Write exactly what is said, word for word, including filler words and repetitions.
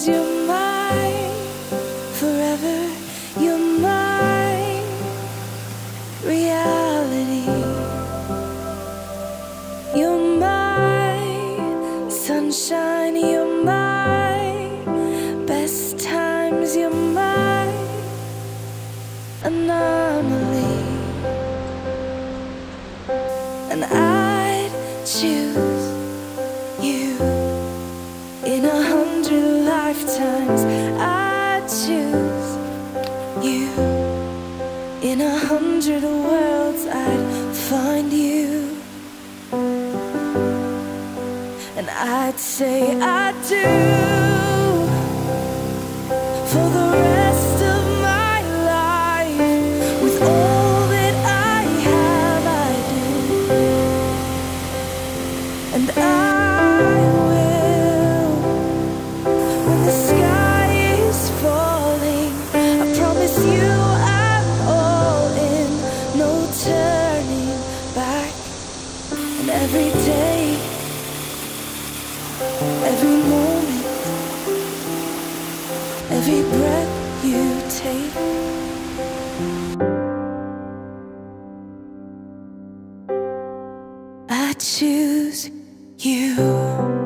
you're mine. Forever, you're mine. Reality, you're mine. Sunshine, you're mine. Best times, you're mine. Anomaly, and I'd choose you in a hundred lifetimes. I'd choose you in a hundred worlds. I'd find you, and I'd say I do for the rest of my life. With all that I have, I do, and I will. When the sky is falling, I promise you I'm all in. No turning back. And every day, every moment, every breath you take, I choose you.